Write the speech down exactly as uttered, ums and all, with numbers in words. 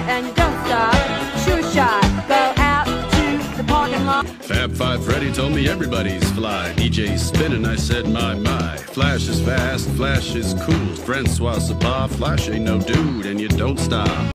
and you don't stop. Sure shot, go out to the parking lot. Fab Five Freddy told me everybody's fly. D J's spinning, I said my my. Flash is fast, Flash is cool. Francois Sabah, Flash ain't no dude, and you don't stop.